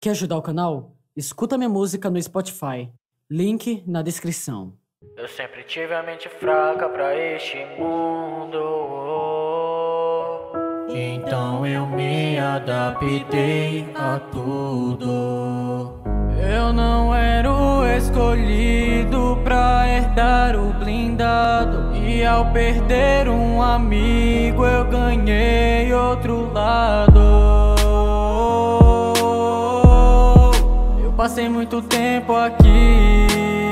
Quer ajudar o canal? Escuta minha música no Spotify. Link na descrição. Eu sempre tive a mente fraca pra este mundo, então eu me adaptei a tudo. Eu não era o escolhido pra herdar o blindado, e ao perder um amigo eu ganhei outro lado. Eu passei muito tempo aqui,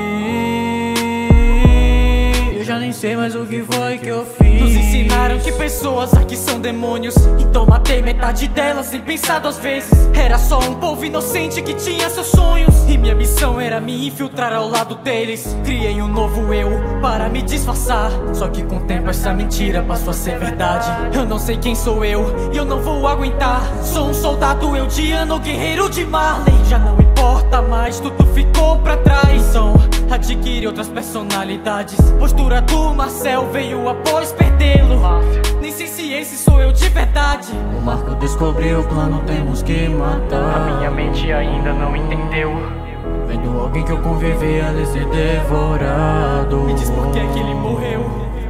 eu já nem sei mais o que foi que eu fiz. Nos ensinaram que pessoas aqui são demônios, então matei metade delas sem pensar duas vezes. Era só um povo inocente que tinha seus sonhos, e minha missão era me infiltrar ao lado deles. Criei um novo eu para me disfarçar, só que com o tempo essa mentira passou a ser verdade. Eu não sei quem sou eu e eu não vou aguentar. Sou um soldado eldiano, guerreiro de Marley. Já não importa mais, tudo ficou pra trás. Então adquiri outras personalidades. Postura do Marcel veio após perdê-lo. Nem sei se esse sou eu de verdade. O Marco descobriu o plano, temos que matar. A minha mente ainda não entendeu. Vendo alguém que eu convivi ali ser devorado. Me diz por que ele morreu.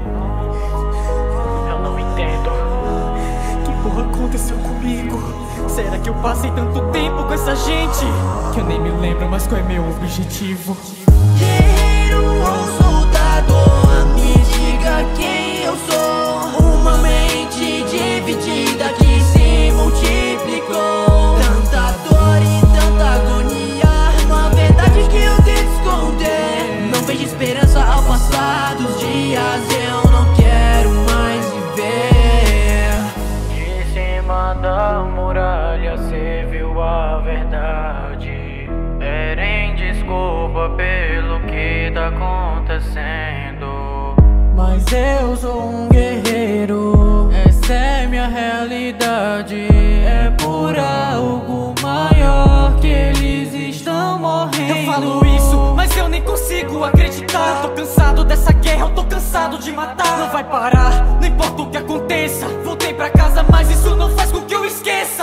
Eu não entendo. Que porra aconteceu comigo? Será que eu passei tanto tempo com essa gente que eu nem me lembro mais qual é meu objetivo? Guerreiro ou soldado, me diga quem eu sou. Uma mente dividida que se multiplicou. Tanta dor e tanta agonia, uma verdade que eu tento esconder. Não vejo esperança ao passar dos dias, eu não quero mais viver. De cima da muralha cê viu a verdade. Pedem desculpa pelo que tá acontecendo, mas eu sou um guerreiro, essa é minha realidade. É por algo maior que eles estão morrendo. Eu falo isso, mas eu nem consigo acreditar. Eu tô cansado dessa guerra, eu tô cansado de matar. Não vai parar, não importa o que aconteça. Voltei pra casa, mas isso não faz com que eu esqueça.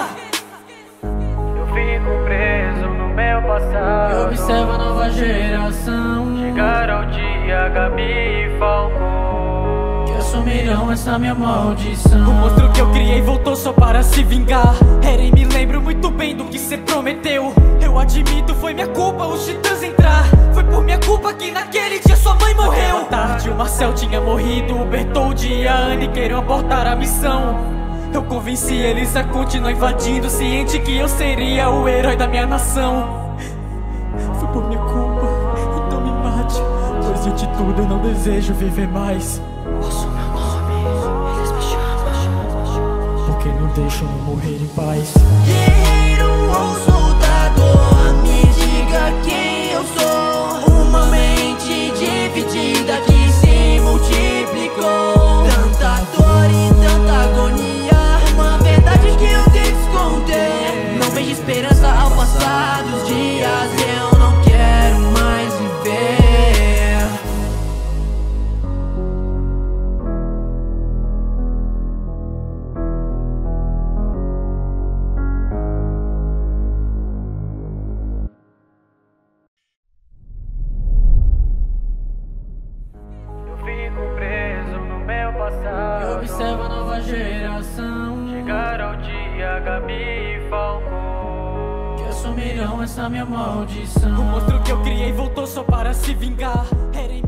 Eu fico preso no meu passado. Eu observo a nova geração chegar ao dia, Gabi e Falcão, que assumirão essa minha maldição. O monstro que eu criei voltou só para se vingar. Eren, me lembro muito bem do que cê prometeu. Eu admito, foi minha culpa os titãs entrar. Foi por minha culpa que naquele dia sua mãe morreu. Naquela tarde o Marcel tinha morrido, o Bertold e a Anne queriam abortar a missão. Eu convenci eles a continuar invadindo, ciente que eu seria o herói da minha nação. Foi por minha culpa, então me mate, pois de tudo eu não desejo viver mais. Ouço meu nome, eles me chamam, porque não deixam eu morrer em paz. Guerreiro ou soldado, me diga quem eu sou. Uma mente dividida que se multiplicou. Tanta dor e tanta agonia, uma verdade que eu tento esconder. Não vejo esperança ao passar dos dias, eu não quero mais viver. Eu fico preso no meu passado. Eu observo a nova geração chegar ao dia, Gabi e Falcão, que assumirão essa minha maldição. O monstro que eu criei voltou só para se vingar. Eren